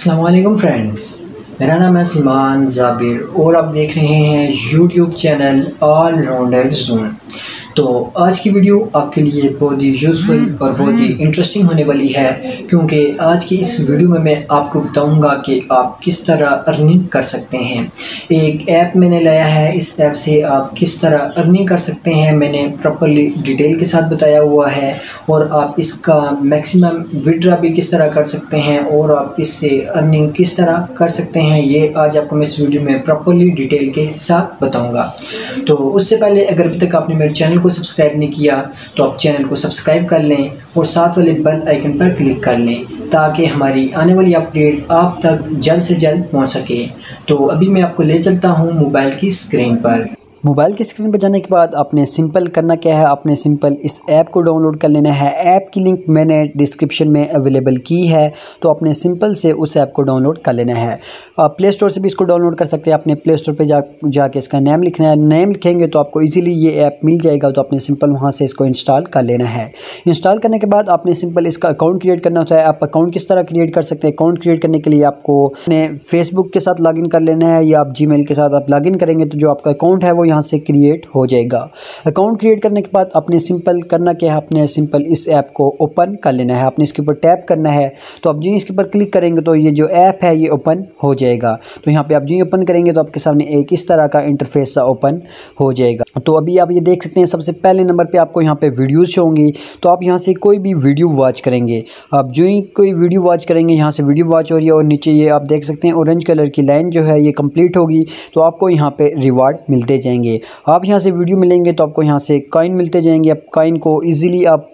अस्सलाम वालेकुम फ्रेंड्स, मेरा नाम है सलमान जाबिर और आप देख रहे हैं YouTube channel all rounder zone. तो आज की वीडियो आपके लिए बहुत ही यूज़फुल और बहुत ही इंटरेस्टिंग होने वाली है, क्योंकि आज की इस वीडियो में मैं आपको बताऊंगा कि आप किस तरह अर्निंग कर सकते हैं। एक ऐप मैंने लाया है, इस ऐप से आप किस तरह अर्निंग कर सकते हैं मैंने प्रॉपर्ली डिटेल के साथ बताया हुआ है, और आप इसका मैक्सिमम विड्रॉ भी किस तरह कर सकते हैं और आप इससे अर्निंग किस तरह कर सकते हैं, ये आज आपको मैं इस वीडियो में प्रॉपर्ली डिटेल के साथ बताऊंगा। तो उससे पहले अगर अभी तक आपने मेरे चैनल को सब्सक्राइब नहीं किया तो आप चैनल को सब्सक्राइब कर लें और साथ वाले बेल आइकन पर क्लिक कर लें, ताकि हमारी आने वाली अपडेट आप तक जल्द से जल्द पहुंच सके। तो अभी मैं आपको ले चलता हूं मोबाइल की स्क्रीन पर। मोबाइल की स्क्रीन पर जाने के बाद आपने सिंपल करना क्या है, आपने सिंपल इस ऐप को डाउनलोड कर लेना है। ऐप की लिंक मैंने डिस्क्रिप्शन में अवेलेबल की है, तो आपने सिंपल से उस ऐप को डाउनलोड कर लेना है। आप प्ले स्टोर से भी इसको डाउनलोड कर सकते हैं। आपने प्ले स्टोर पे जाके इसका नेम लिखना है। नेम लिखेंगे तो आपको इजीली ये ऐप मिल जाएगा, तो आपने सिंपल वहाँ से इसको इंस्टॉल कर लेना है। इंस्टॉल करने के बाद आपने सिंपल इसका अकाउंट क्रिएट करना होता है। आप अकाउंट किस तरह क्रिएट कर सकते हैं? अकाउंट क्रिएट करने के लिए आपको अपने फेसबुक के साथ लॉगिन कर लेना है, या आप जीमेल के साथ आप लॉगिन करेंगे तो जो आपका अकाउंट है वो यहाँ से क्रिएट हो जाएगा। अकाउंट क्रिएट करने के बाद आपने सिंपल करना क्या है, आपने सिंपल इस ऐप को ओपन कर लेना है। आपने इसके ऊपर टैप करना है, तो आप जी इसके ऊपर क्लिक करेंगे तो ये जो ऐप है ये ओपन हो जाएगा। तो यहाँ पे आप जी ओपन करेंगे तो आपके सामने एक इस तरह का इंटरफेस सा ओपन हो जाएगा। तो अभी आप ये देख सकते हैं, सबसे पहले नंबर पे आपको यहाँ पे वीडियोस शो होंगी। तो आप यहाँ से कोई भी वीडियो वॉच करेंगे। आप जो ही कोई वीडियो वॉच करेंगे, यहाँ से वीडियो वॉच हो रही है और नीचे ये आप देख सकते हैं ऑरेंज कलर की लाइन जो है ये कंप्लीट होगी, तो आपको यहाँ पे रिवार्ड मिलते जाएंगे। आप यहाँ से वीडियो मिलेंगे तो आपको यहाँ से कॉइन मिलते जाएंगे। आप कॉइन को ईजिली आप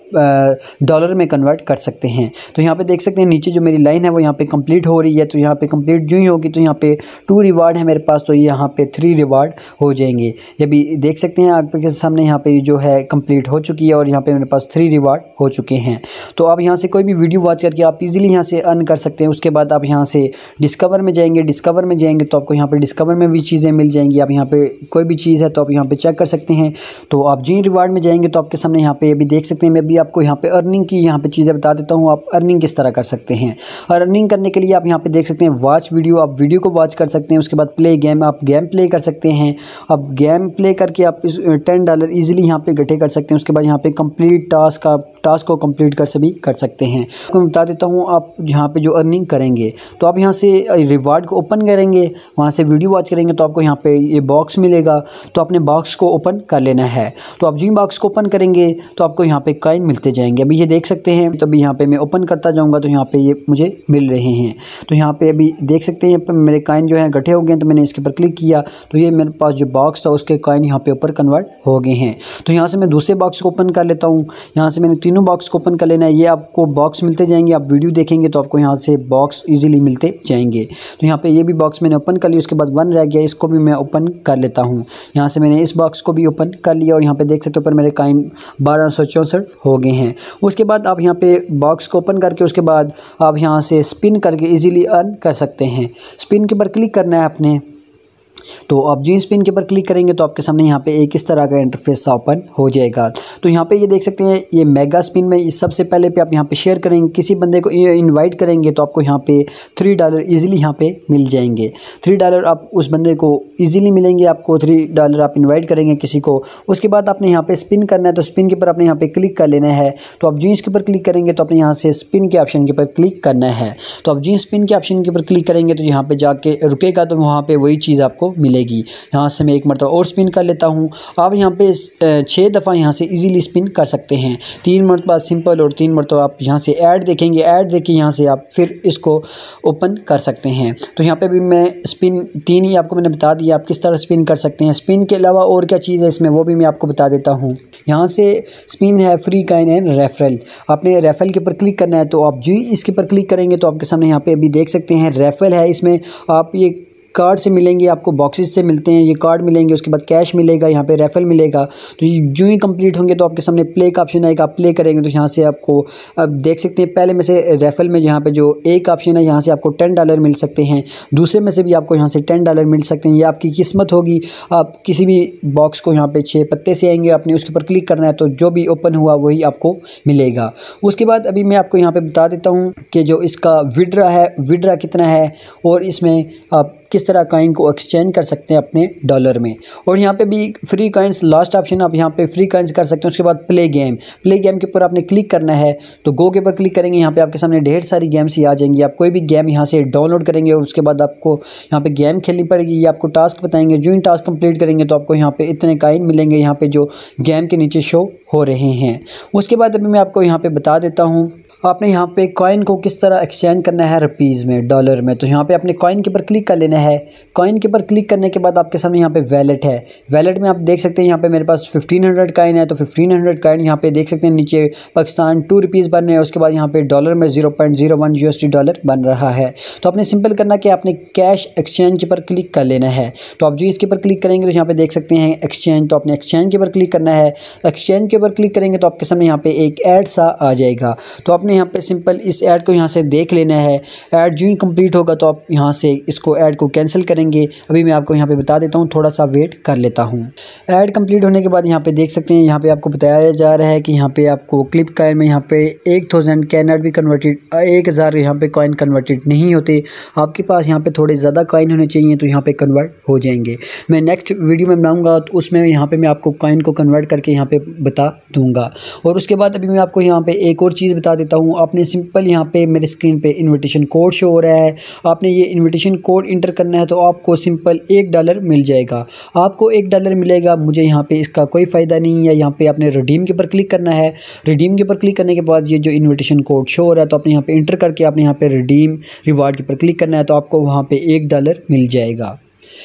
डॉलर में कन्वर्ट कर सकते हैं। तो यहाँ पे देख सकते हैं नीचे जो मेरी लाइन है वो यहाँ पे कंप्लीट हो रही है। तो यहाँ पे कंप्लीट जो ही होगी तो यहाँ पे 2 रिवार्ड है मेरे पास, तो यहाँ पे 3 रिवार्ड हो जाएंगे। ये भी देख सकते हैं आपके सामने यहाँ पे जो है कंप्लीट हो चुकी है और यहाँ पे मेरे पास 3 रिवार्ड हो चुके हैं। तो आप यहाँ से कोई भी वीडियो वॉच करके आप इजीली यहाँ से अर्न कर सकते हैं। उसके बाद आप यहाँ से डिस्कवर में जाएंगे। डिस्कवर में जाएंगे तो आपको यहाँ पे डिस्कवर में भी चीज़ें मिल जाएंगी। आप यहाँ पे कोई भी चीज़ है तो आप यहाँ पे चेक कर सकते हैं। तो आप जी रिवार्ड में जाएंगे तो आपके सामने यहाँ पे अभी देख सकते हैं, मैं भी आपको यहाँ पे अर्निंग की यहाँ पे चीज़ें बता देता हूँ। आप अर्निंग किस तरह कर सकते हैं। और अर्निंग करने के लिए आप यहाँ पे देख सकते हैं वॉच वीडियो, आप वीडियो को वॉच कर सकते हैं। उसके बाद प्ले गेम, आप गेम प्ले कर सकते हैं। अब गेम प्ले करके आप $10 ईजिली यहाँ पे इकट्ठे कर सकते हैं। उसके बाद यहाँ पे कंप्लीट टास्क को कंप्लीट कर सकते हैं। आपको मैं बता देता हूँ आप यहाँ पे जो अर्निंग करेंगे, तो आप यहाँ से रिवार्ड को ओपन करेंगे, वहाँ से वीडियो वॉच करेंगे तो आपको यहाँ पे ये बॉक्स मिलेगा। तो अपने बॉक्स को ओपन कर लेना है। तो आप जो बॉक्स को ओपन करेंगे तो आपको यहाँ पे कॉइन मिलते जाएंगे। अभी ये देख सकते हैं, तो अभी यहाँ पे मैं ओपन करता जाऊँगा तो यहाँ पे ये मुझे मिल रहे हैं। तो यहाँ पे अभी देख सकते हैं मेरे कॉइन जो हैं इकट्ठे हो गए हैं। तो मैंने इसके ऊपर क्लिक किया तो ये मेरे पास जो बॉक्स था उसके कॉइन यहाँ पे ऊपर कन्वर्ट हो गए हैं। तो यहाँ से मैं दूसरे बॉक्स को ओपन कर लेता हूँ। यहाँ से मैंने तीनों बॉक्स को ओपन कर लेना है। ये आपको बॉक्स मिलते जाएंगे। आप वीडियो देखेंगे तो आपको यहाँ से बॉक्स ईजिली मिलते जाएंगे। तो यहाँ पे ये भी बॉक्स मैंने ओपन कर लिया। उसके बाद 1 रह गया, इसको भी मैं ओपन कर लेता हूँ। यहाँ से मैंने इस बॉक्स को भी ओपन कर लिया और यहाँ पे देख सकते हो ऊपर मेरे कॉइन 1264 हो गए हैं। उसके बाद आप यहाँ पे बॉक्स को ओपन करके उसके बाद आप यहाँ से स्पिन करके इजीली अर्न कर सकते हैं। स्पिन के ऊपर क्लिक करना है आपने। तो आप जी स्पिन के ऊपर क्लिक करेंगे तो आपके सामने यहाँ पे एक इस तरह का इंटरफेस ओपन हो जाएगा। तो यहाँ पे ये देख सकते हैं ये मेगा स्पिन में सबसे पहले पे आप यहाँ पे शेयर करेंगे, किसी बंदे को इनवाइट करेंगे तो आपको यहाँ पे $3 इजीली यहाँ पे मिल जाएंगे। $3 आप उस बंदे को इजीली मिलेंगे। आपको $3 आप इन्वाइट करेंगे किसी को। उसके बाद आपने यहाँ पे स्पिन करना है। तो स्पिन के ऊपर आपने यहाँ पे क्लिक कर लेना है। तो आप जी इसके ऊपर क्लिक करेंगे तो आपने यहाँ से स्पिन के ऑप्शन के ऊपर क्लिक करना है। तो आप जी स्पिन के ऑप्शन के ऊपर क्लिक करेंगे तो यहाँ पे जाके रुकेगा, तो वहाँ पे वही चीज़ आपको मिलेगी। यहाँ से मैं एक मरतबा और स्पिन कर लेता हूँ। आप यहाँ पे 6 दफ़ा यहाँ से इजीली स्पिन कर सकते हैं। 3 मरतबा सिंपल और 3 मरतबा आप यहाँ से ऐड देखेंगे। ऐड देख यहाँ से आप फिर इसको ओपन कर सकते हैं। तो यहाँ पे भी मैं स्पिन 3 ही आपको मैंने बता दिया, आप किस तरह स्पिन कर सकते हैं। स्पिन के अलावा और क्या चीज़ है इसमें वो भी मैं आपको बता देता हूँ। यहाँ से स्पिन है फ्री कॉइन एंड रेफरल। आपने रेफरल के ऊपर क्लिक करना है। तो आप जी इसके ऊपर क्लिक करेंगे तो आपके सामने यहाँ पे अभी देख सकते हैं रेफरल है। इसमें आप ये कार्ड से मिलेंगे, आपको बॉक्सेस से मिलते हैं, ये कार्ड मिलेंगे, उसके बाद कैश मिलेगा, यहाँ पे रेफल मिलेगा। तो ये जो ही कंप्लीट होंगे तो आपके सामने प्ले का ऑप्शन आएगा, आप प्ले करेंगे तो यहाँ से आपको अब देख सकते हैं पहले में से रेफल में यहाँ पे जो एक ऑप्शन है यहाँ से आपको $10 मिल सकते हैं, दूसरे में से भी आपको यहाँ से $10 मिल सकते हैं। ये आपकी किस्मत होगी, आप किसी भी बॉक्स को यहाँ पे 6 पत्ते से आएंगे, आपने उसके ऊपर क्लिक करना है तो जो भी ओपन हुआ वही आपको मिलेगा। उसके बाद अभी मैं आपको यहाँ पे बता देता हूँ कि जो इसका विड्रा है, विड्रा कितना है और इसमें आप किस तरह कॉइन को एक्सचेंज कर सकते हैं अपने डॉलर में। और यहाँ पे भी फ्री कॉइन्स लास्ट ऑप्शन, आप यहाँ पे फ्री कॉइन्स कर सकते हैं। उसके बाद प्ले गेम, प्ले गेम के ऊपर आपने क्लिक करना है, तो गो के ऊपर क्लिक करेंगे, यहाँ पे आपके सामने ढेर सारी गेम्स ही आ जाएंगी। आप कोई भी गेम यहाँ से डाउनलोड करेंगे और उसके बाद आपको यहाँ पे गेम खेलनी पड़ेगी, ये आपको टास्क बताएंगे। जो इन टास्क कंप्लीट करेंगे तो आपको यहाँ पे इतने कॉइन मिलेंगे, यहाँ पे जो गेम के नीचे शो हो रहे हैं। उसके बाद अभी मैं आपको यहाँ पे बता देता हूँ आपने यहाँ पे कॉइन को किस तरह एक्सचेंज करना है रुपीज़ में, डॉलर में। तो यहाँ पे आपने कॉइन के ऊपर क्लिक कर लेना है। कॉइन के ऊपर क्लिक करने के बाद आपके सामने यहाँ पे वैलेट है। वैलेट में आप देख सकते हैं यहाँ पे मेरे पास 1500 कॉइन है, तो 1500 कॉइन यहाँ पे देख सकते हैं नीचे पाकिस्तान ₹2 बन रहे हैं। उसके बाद यहाँ पे डॉलर में 0.01 USD डॉलर बन रहा है। तो आपने सिंपल करना कि आपने कैश एक्सचेंज के ऊपर क्लिक कर लेना है। तो आप जो इसके ऊपर क्लिक करेंगे तो यहाँ पे देख सकते हैं एक्सचेंज, तो आपने एक्सचेंज के ऊपर क्लिक करना है। एक्सचेंज के ऊपर क्लिक करेंगे तो आपके सामने यहाँ पे एक ऐड सा आ जाएगा। तो आपने यहाँ पे सिंपल इस ऐड को यहाँ से देख लेना है। ऐड जो ही कंप्लीट होगा तो आप यहाँ से इसको ऐड को कैंसिल करेंगे। अभी मैं आपको यहाँ पे बता देता हूँ, थोड़ा सा वेट कर लेता हूँ। ऐड कंप्लीट होने के बाद यहाँ पे देख सकते हैं, यहाँ पे आपको बताया जा रहा है कि यहाँ पे आपको क्लिप कॉइन में यहाँ पे 1000 कैन नॉट बी कन्वर्टेड, 1000 यहाँ पे कॉइन कन्वर्टेड नहीं होते। आपके पास यहाँ पे थोड़े ज़्यादा कॉइन होने चाहिए तो यहाँ पे कन्वर्ट हो जाएंगे। मैं नेक्स्ट वीडियो में बनाऊँगा तो उसमें यहाँ पे मैं आपको कॉइन को कन्वर्ट करके यहाँ पे बता दूँगा। और उसके बाद अभी मैं आपको यहाँ पे एक और चीज़ बता देता हूँ। आपने सिंपल यहाँ पे मेरे स्क्रीन पे इनविटेशन कोड शो हो रहा है, आपने ये इनविटेशन कोड इंटर करना है तो आपको सिंपल $1 मिल जाएगा। आपको $1 मिलेगा, मुझे यहाँ पे इसका कोई फ़ायदा नहीं है। यहाँ पे आपने रिडीम के ऊपर क्लिक करना है। रिडीम के ऊपर क्लिक करने के बाद ये जो इनविटेशन कोड शो हो रहा है तो आपने यहाँ पे इंटर करके आपने यहाँ पे रिडीम रिवार्ड के ऊपर क्लिक करना है, तो आपको वहाँ पे $1 मिल जाएगा।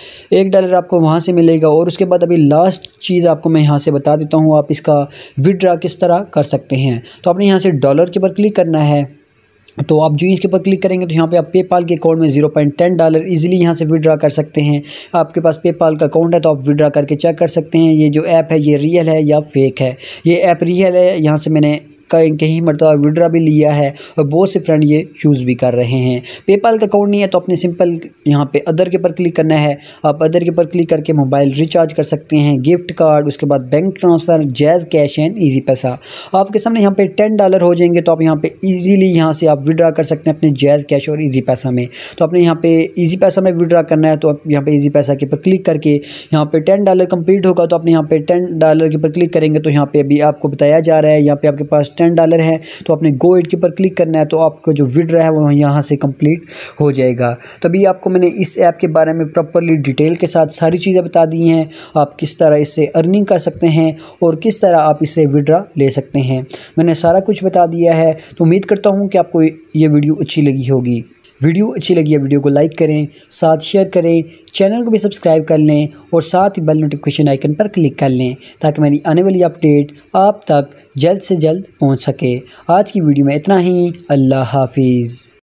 $1 आपको वहाँ से मिलेगा। और उसके बाद अभी लास्ट चीज़ आपको मैं यहाँ से बता देता हूँ, आप इसका विड्रा किस तरह कर सकते हैं। तो आपने यहाँ से डॉलर के ऊपर क्लिक करना है। तो आप जो इसके ऊपर क्लिक करेंगे तो यहाँ पे आप पेपाल के अकाउंट में $0.10 इजीली यहाँ से विड्रा कर सकते हैं। आपके पास पेपाल का अकाउंट है तो आप विड्रा करके चेक कर सकते हैं ये जो ऐप है ये रियल है या फेक है। ये ऐप रियल है, यहाँ से मैंने कहीं मरतबा विड्रा भी लिया है और बहुत से फ्रेंड ये यूज़ भी कर रहे हैं। पेपाल का अकाउंट नहीं है तो अपने सिंपल यहाँ पे अदर के ऊपर क्लिक करना है। आप अदर के ऊपर क्लिक करके मोबाइल रिचार्ज कर सकते हैं, गिफ्ट कार्ड, उसके बाद bank transfer, JazzCash and Easypaisa. आपके सामने यहाँ पे $10 हो जाएंगे तो आप यहाँ पे ईजीली यहाँ से आप विड्रा कर सकते हैं अपने जैज़ कैश और ईजी पैसा में। तो आपने यहाँ पे ईजी पैसा में विड्रा करना है तो आप यहाँ पे ईजी पैसा के ऊपर क्लिक करके यहाँ पे $10 कंप्लीट होगा तो आपने यहाँ पे $10 के ऊपर क्लिक करेंगे तो यहाँ पे अभी आपको बताया जा रहा है यहाँ पे आपके पास $10 है तो आपने गो इट के ऊपर क्लिक करना है तो आपका जो विड्रा है वो यहाँ से कंप्लीट हो जाएगा। तभी आपको मैंने इस ऐप के बारे में प्रॉपर्ली डिटेल के साथ सारी चीज़ें बता दी हैं, आप किस तरह इससे अर्निंग कर सकते हैं और किस तरह आप इससे विड्रा ले सकते हैं। मैंने सारा कुछ बता दिया है। तो उम्मीद करता हूँ कि आपको ये वीडियो अच्छी लगी होगी। वीडियो अच्छी लगी है वीडियो को लाइक करें, साथ शेयर करें, चैनल को भी सब्सक्राइब कर लें और साथ ही बेल नोटिफिकेशन आइकन पर क्लिक कर लें ताकि मेरी आने वाली अपडेट आप तक जल्द से जल्द पहुंच सके। आज की वीडियो में इतना ही। अल्लाह हाफिज़।